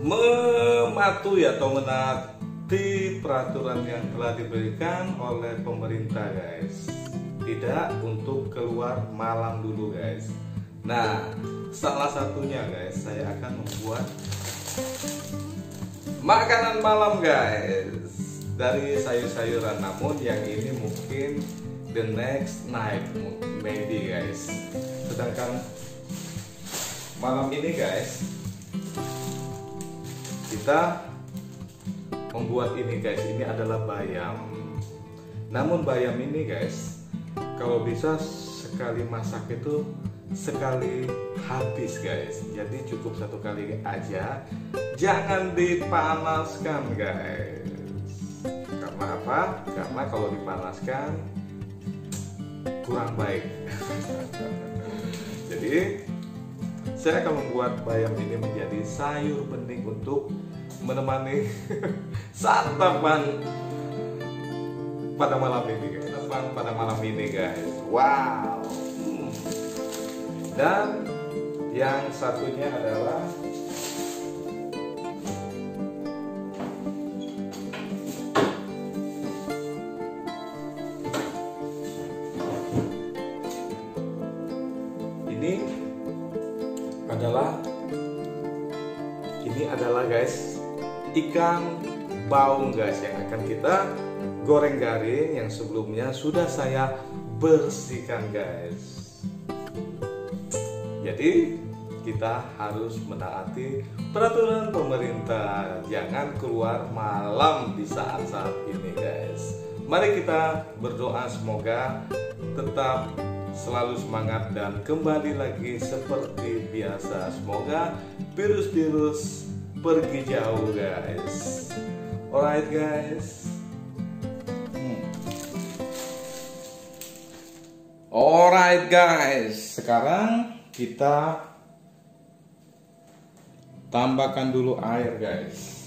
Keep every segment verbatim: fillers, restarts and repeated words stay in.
mematuhi atau menaati peraturan yang telah diberikan oleh pemerintah, guys. Tidak untuk keluar malam dulu, guys. Nah, salah satunya, guys, saya akan membuat makanan malam, guys, dari sayur-sayuran. Namun yang ini mungkin the next night, maybe, guys. Sedangkan malam ini, guys, kita membuat ini, guys. Ini adalah bayam. Namun bayam ini, guys, kalau bisa sekali masak itu sekali habis, guys. Jadi cukup satu kali aja. Jangan dipanaskan, guys. Karena apa? Karena kalau dipanaskan kurang baik. Jadi saya akan membuat bayam ini menjadi sayur bening untuk menemani santapan pada malam ini, guys. Santapan pada malam ini, guys. Wow. Hmm. Dan yang satunya adalah ini adalah ini adalah guys, ikan baung, guys, yang akan kita goreng garing, yang sebelumnya sudah saya bersihkan, guys. Jadi kita harus menaati peraturan pemerintah, jangan keluar malam di saat-saat ini, guys. Mari kita berdoa semoga tetap selalu semangat dan kembali lagi seperti biasa. Semoga virus-virus pergi jauh, guys. Alright, guys. Hmm. Alright, guys. Sekarang kita tambahkan dulu air, guys,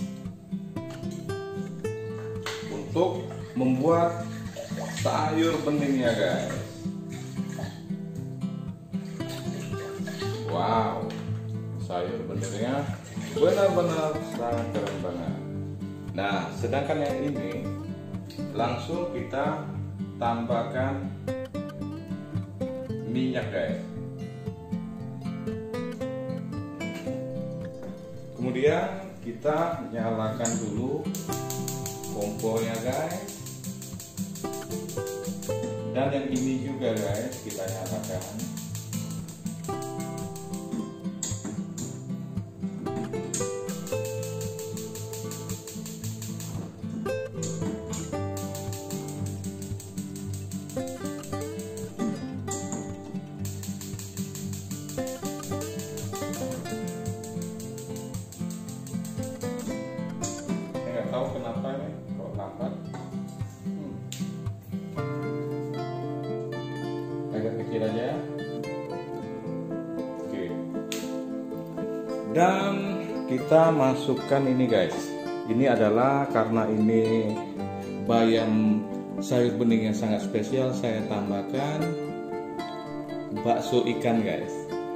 untuk membuat sayur beningnya, guys. Wow, sayur beningnya benar-benar sangat keren banget. Nah, sedangkan yang ini langsung kita tambahkan minyak, guys. Kemudian kita nyalakan dulu kompornya, guys. Dan yang ini juga, guys, kita nyalakan. Tahu kenapa nih kok lambat? Hmm. Agak kecil aja. Oke. Dan kita masukkan ini, guys. Ini adalah karena ini bayam sayur bening yang sangat spesial, saya tambahkan bakso ikan, guys.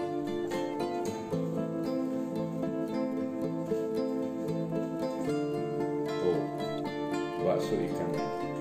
Bakso ikan.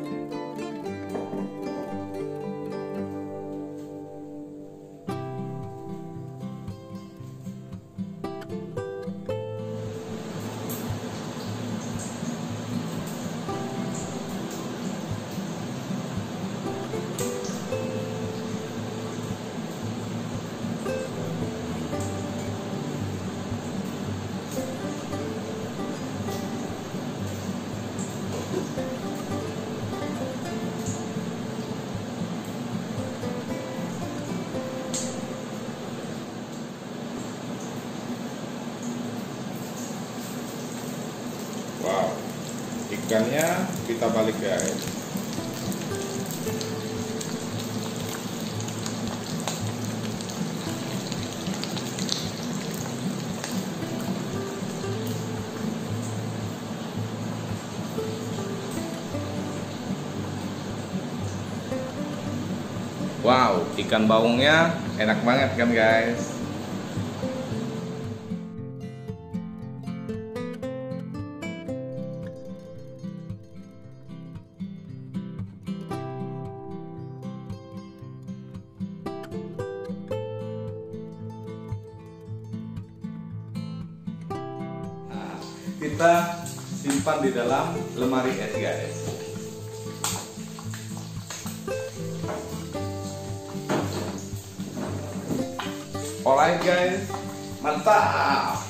Wow, ikannya kita balik, guys. Wow, ikan baungnya enak banget kan, guys. kita simpan di dalam lemari es guys. Alright guys, mantap.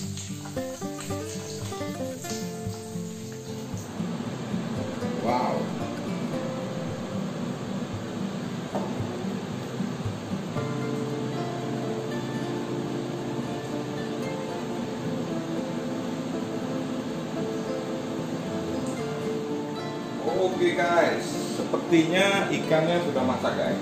Wow. Oke guys, sepertinya ikannya sudah masak guys.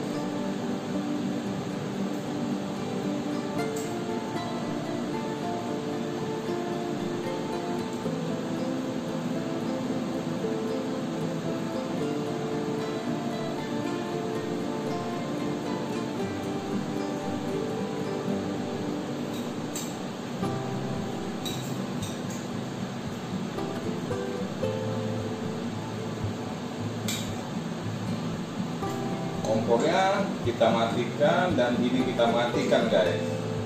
Kompornya kita matikan dan ini kita matikan guys.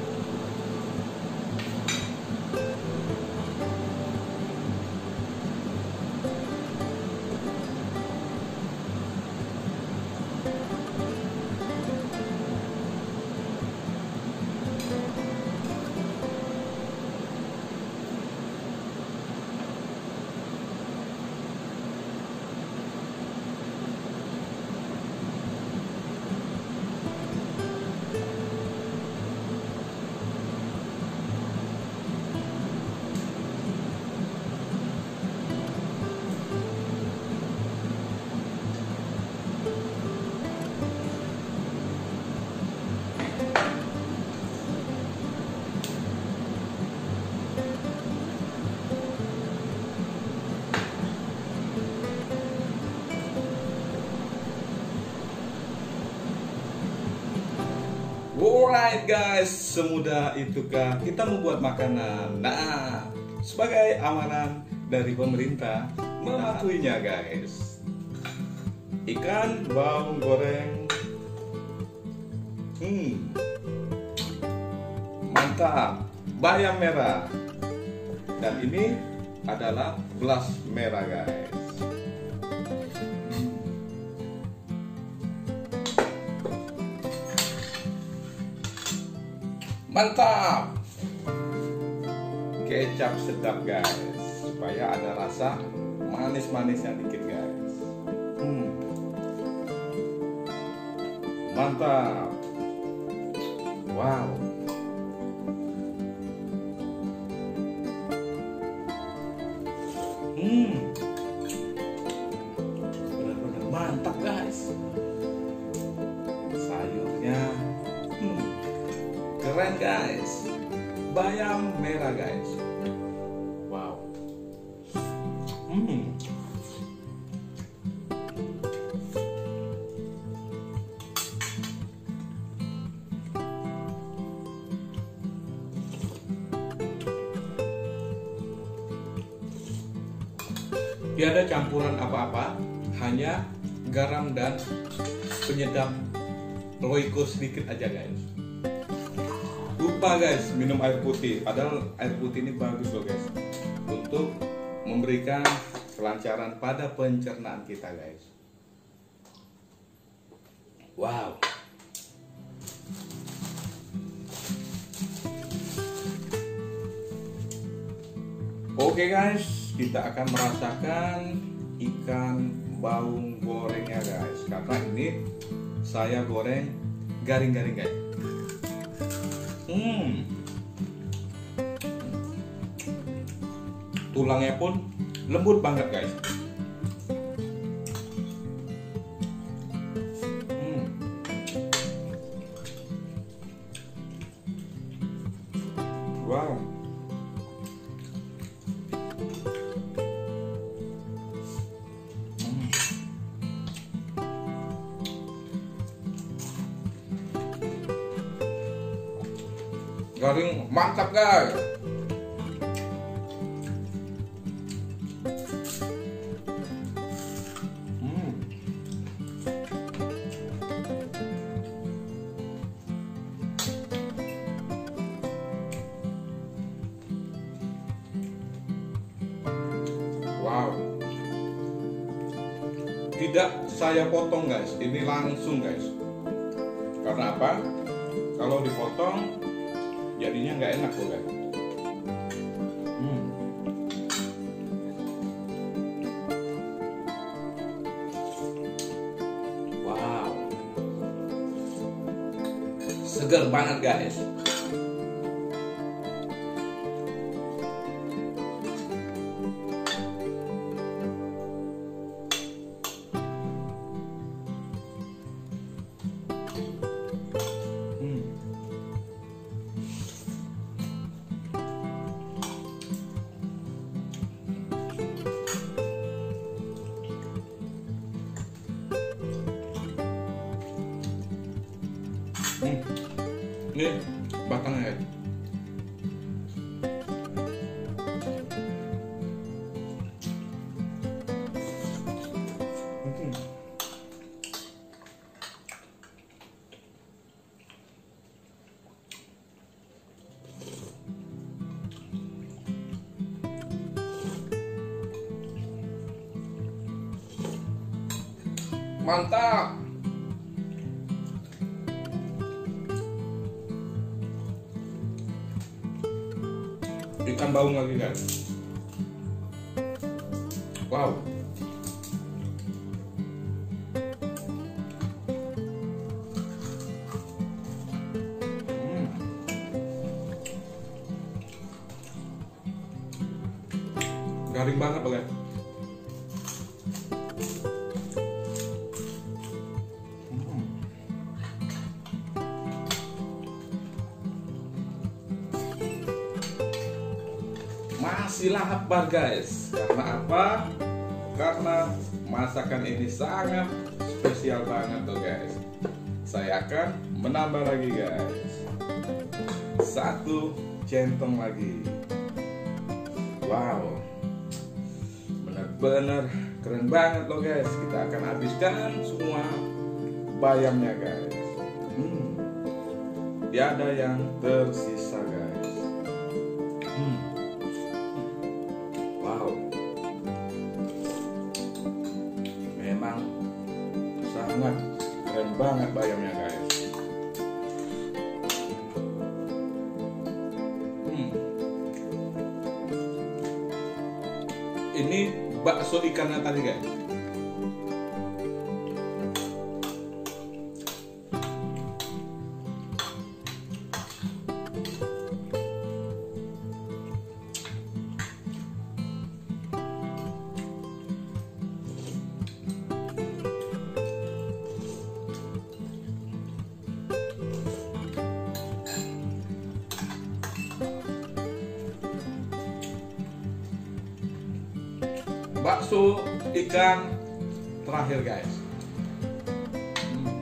Alright guys, semudah itukah kita membuat makanan? Nah, sebagai amanan dari pemerintah mematuhinya guys. Ikan bawang goreng, hmm, mantap. Bayam merah, dan ini adalah belas merah guys. Mantap. Kecap sedap guys, supaya ada rasa manis-manisnya dikit guys. hmm. Mantap. Wow. Hmm, benar-benar mantap guys. Sayurnya hmm. keren guys. Bayam merah guys. Wow. Hmm. Tiada campuran apa-apa, hanya garam dan penyedap Royco sedikit aja guys. Lupa guys minum air putih, padahal air putih ini bagus loh guys untuk memberikan kelancaran pada pencernaan kita guys. Wow. Oke guys, kita akan merasakan ikan bawang gorengnya guys, karena ini saya goreng garing-garing guys. Hmm. Tulangnya pun lembut banget guys. Hmm. Wow. Hmm. Garing mantap guys. Hmm. tidak saya potong guys, ini langsung guys. Karena apa? Kalau dipotong jadinya nggak enak loh guys. Hmm. Wow, segar banget guys. Hmm. Ini batangnya ya. Hmm. Mantap. Ikan baung lagi guys. Wow. Hmm. Garing banget loh guys. Masih lapar guys. Karena apa? Karena masakan ini sangat spesial banget tuh guys. Saya akan menambah lagi guys. Satu centong lagi. Wow, bener-bener keren banget loh guys. Kita akan habiskan semua bayamnya guys. Hmm. Tiada yang tersisa guys. Hmm. Memang sangat keren banget bayamnya guys. Hmm. Ini bakso ikannya tadi guys. Bakso ikan terakhir guys. Hmm.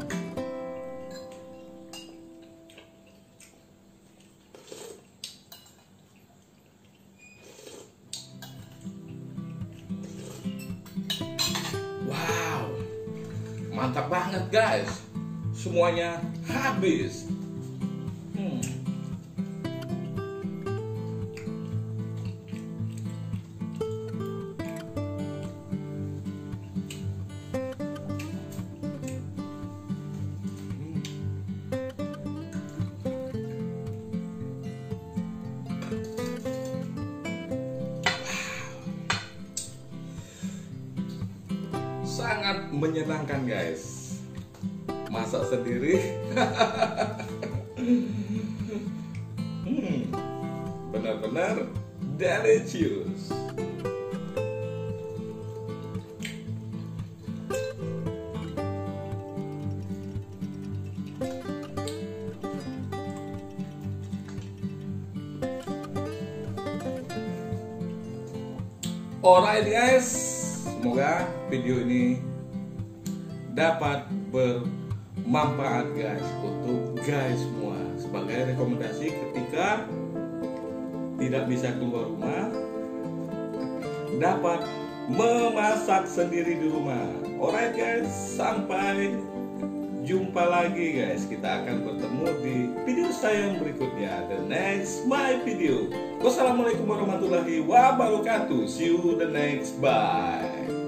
Wow, mantap banget guys. Semuanya habis. Hmm. Sangat menyenangkan guys. Masak sendiri. hmm, Benar-benar delicious. Alright guys, semoga video ini dapat bermanfaat guys untuk guys semua, sebagai rekomendasi ketika tidak bisa keluar rumah, dapat memasak sendiri di rumah. Alright guys, sampai jumpa lagi guys. Kita akan bertemu di video saya yang berikutnya, the next my video. Wassalamualaikum warahmatullahi wabarakatuh. See you the next, bye.